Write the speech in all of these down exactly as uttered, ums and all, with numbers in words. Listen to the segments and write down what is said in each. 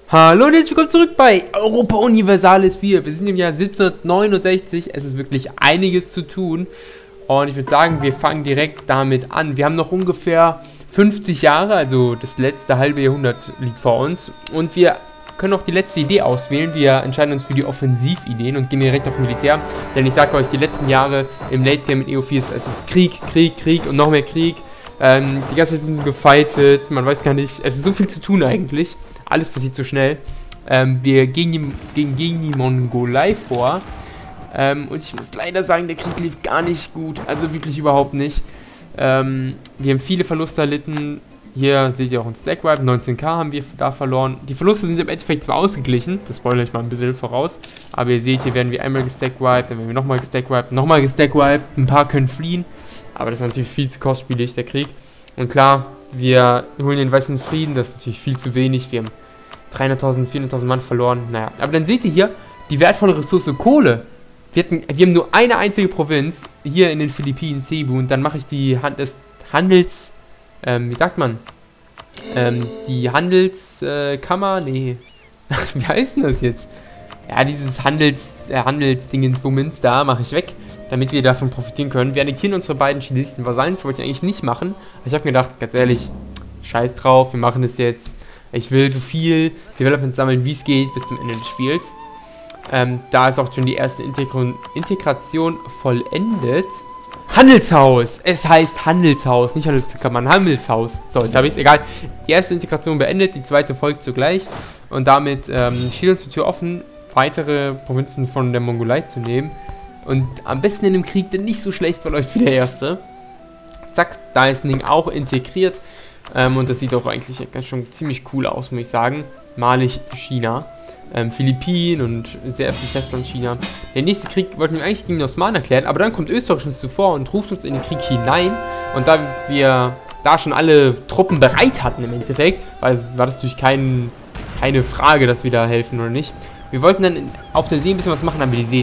Hallo und herzlich willkommen zurück bei Europa Universalis vier. Wir sind im Jahr siebzehnhundertneunundsechzig. Es ist wirklich einiges zu tun. Und ich würde sagen, wir fangen direkt damit an. Wir haben noch ungefähr fünfzig Jahre, also das letzte halbe Jahrhundert liegt vor uns. Und wir können auch die letzte Idee auswählen. Wir entscheiden uns für die Offensivideen und gehen direkt auf Militär. Denn ich sage euch, die letzten Jahre im Late Game mit E O vier ist es ist Krieg, Krieg, Krieg und noch mehr Krieg. Ähm, die ganze Zeit wird gefightet, man weiß gar nicht. Es ist so viel zu tun eigentlich. Alles passiert so schnell. Ähm, wir gehen die, gegen, gegen die Mongolei vor. Ähm, und ich muss leider sagen, der Krieg lief gar nicht gut. Also wirklich überhaupt nicht. Ähm, wir haben viele Verluste erlitten. Hier seht ihr auch ein Stackwipe. neunzehn K haben wir da verloren. Die Verluste sind im Endeffekt zwar ausgeglichen. Das spoilere ich mal ein bisschen voraus. Aber ihr seht, hier werden wir einmal gestackwiped. Dann werden wir nochmal gestackwiped. Nochmal gestackwiped. Ein paar können fliehen. Aber das ist natürlich viel zu kostspielig, der Krieg. Und klar, wir holen den weißen Frieden. Das ist natürlich viel zu wenig. Wir haben dreihunderttausend, vierhunderttausend Mann verloren. Naja, aber dann seht ihr hier die wertvolle Ressource Kohle. Wir, hatten, wir haben nur eine einzige Provinz hier in den Philippinen, Cebu. Und dann mache ich die Hand des Handels... Ähm, wie sagt man? Ähm, die Handelskammer? Äh, nee. Wie heißt denn das jetzt? Ja, dieses Handels... Äh, Handelsdingensbummens da mache ich weg, damit wir davon profitieren können. Wir annektieren unsere beiden chinesischen Vasallen. Das wollte ich eigentlich nicht machen. Aber ich habe mir gedacht, ganz ehrlich, scheiß drauf, wir machen das jetzt. Ich will so viel Development sammeln, wie es geht, bis zum Ende des Spiels. Ähm, da ist auch schon die erste Integration, Integration vollendet. Handelshaus! Es heißt Handelshaus, nicht Handelskammer, Handelshaus. So, jetzt habe ich es, egal. Die erste Integration beendet, die zweite folgt zugleich. Und damit ähm, steht uns die Tür offen, weitere Provinzen von der Mongolei zu nehmen. Und am besten in dem Krieg, der nicht so schlecht verläuft wie der erste. Zack, da ist ein Ding auch integriert. Ähm, und das sieht auch eigentlich ganz schon ziemlich cool aus, muss ich sagen. Malig China, ähm, Philippinen und sehr viel Festland China. Der nächste Krieg wollten wir eigentlich gegen die Osmanen erklären, aber dann kommt Österreich uns zuvor und ruft uns in den Krieg hinein. Und da wir da schon alle Truppen bereit hatten im Endeffekt, weil war das natürlich kein, keine Frage, dass wir da helfen oder nicht. Wir wollten dann auf der See ein bisschen was machen, aber ihr seht,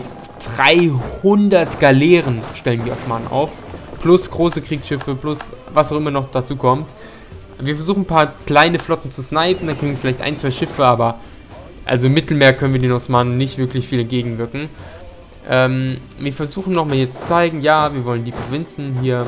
dreihundert Galeeren stellen die Osmanen auf. Plus große Kriegsschiffe, plus was auch immer noch dazu kommt. Wir versuchen ein paar kleine Flotten zu snipen, dann kriegen wir vielleicht ein, zwei Schiffe, aber also im Mittelmeer können wir den Osmanen nicht wirklich viel entgegenwirken. Ähm, wir versuchen nochmal hier zu zeigen, ja, wir wollen die Provinzen hier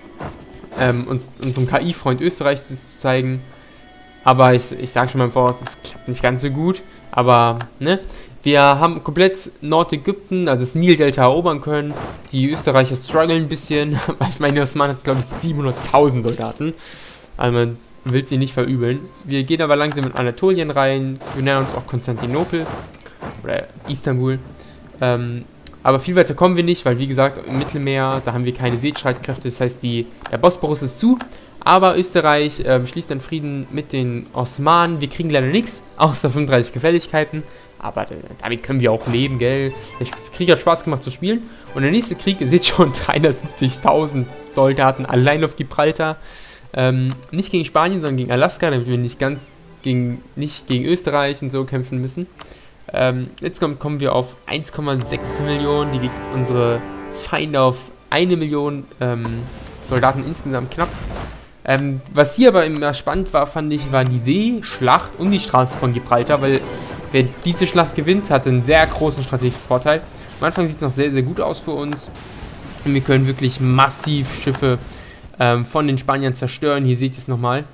ähm, uns, unserem K I-Freund Österreich zu zeigen. Aber ich, ich sage schon mal im Voraus, es klappt nicht ganz so gut. Aber, ne, wir haben komplett Nordägypten, also das Nildelta erobern können. Die Österreicher strugglen ein bisschen, weil ich meine, der Osmanen hat, glaube ich, siebenhunderttausend Soldaten. Also man will sie nicht verübeln. Wir gehen aber langsam in Anatolien rein. Wir nennen uns auch Konstantinopel. Oder Istanbul. Ähm, aber viel weiter kommen wir nicht, weil wie gesagt, im Mittelmeer, da haben wir keine Seestreitkräfte. Das heißt, die, der Bosporus ist zu. Aber Österreich ähm, schließt dann Frieden mit den Osmanen. Wir kriegen leider nichts, außer fünfunddreißig Gefälligkeiten. Aber äh, damit können wir auch leben, gell? Der Krieg hat Spaß gemacht zu spielen. Und der nächste Krieg, ihr seht schon, dreihundertfünfzigtausend Soldaten allein auf Gibraltar. Ähm, nicht gegen Spanien, sondern gegen Alaska, damit wir nicht ganz gegen, nicht gegen Österreich und so kämpfen müssen. Ähm, jetzt kommen, kommen wir auf eins Komma sechs Millionen, die liegt unsere Feinde auf eine Million ähm, Soldaten insgesamt knapp. Ähm, was hier aber immer spannend war, fand ich, war die Seeschlacht um die Straße von Gibraltar, weil wer diese Schlacht gewinnt, hat einen sehr großen strategischen Vorteil. Am Anfang sieht es noch sehr, sehr gut aus für uns. Und wir können wirklich massiv Schiffe Ähm, von den Spaniern zerstören. Hier seht ihr es nochmal.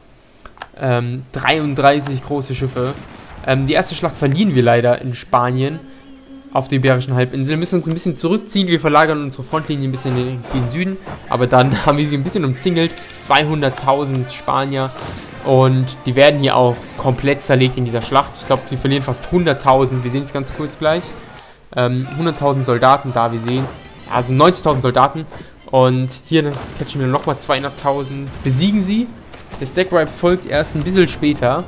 Ähm, dreiunddreißig große Schiffe. Ähm, die erste Schlacht verlieren wir leider in Spanien auf der Iberischen Halbinsel. Wir müssen uns ein bisschen zurückziehen. Wir verlagern unsere Frontlinie ein bisschen in den Süden. Aber dann haben wir sie ein bisschen umzingelt. zweihunderttausend Spanier. Und die werden hier auch komplett zerlegt in dieser Schlacht. Ich glaube, sie verlieren fast hunderttausend. Wir sehen es ganz kurz gleich. Ähm, hunderttausend Soldaten da, wir sehen es. Also neunzigtausend Soldaten. Und hier catchen wir nochmal zweihunderttausend. Besiegen sie. Der Stackwipe folgt erst ein bisschen später.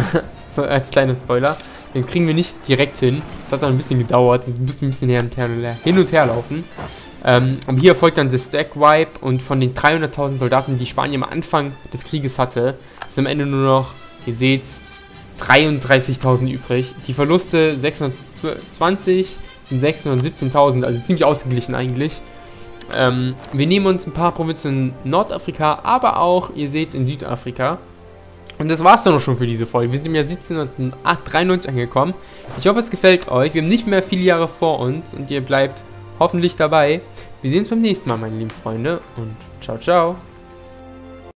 So als kleiner Spoiler. Den kriegen wir nicht direkt hin. Das hat dann ein bisschen gedauert. Wir müssen ein bisschen hin und her, hin und her laufen. Ähm, und hier folgt dann der Stackwipe. Und von den dreihunderttausend Soldaten, die Spanien am Anfang des Krieges hatte, ist am Ende nur noch, ihr seht's, dreiunddreißigtausend übrig. Die Verluste sechshundertzwanzig sind sechshundertsiebzehntausend. Also ziemlich ausgeglichen eigentlich. Ähm, wir nehmen uns ein paar Provinzen in Nordafrika, aber auch, ihr seht es, in Südafrika. Und das war's dann auch schon für diese Folge. Wir sind im Jahr siebzehnhundertdreiundneunzig angekommen. Ich hoffe, es gefällt euch. Wir haben nicht mehr viele Jahre vor uns und ihr bleibt hoffentlich dabei. Wir sehen uns beim nächsten Mal, meine lieben Freunde. Und ciao, ciao.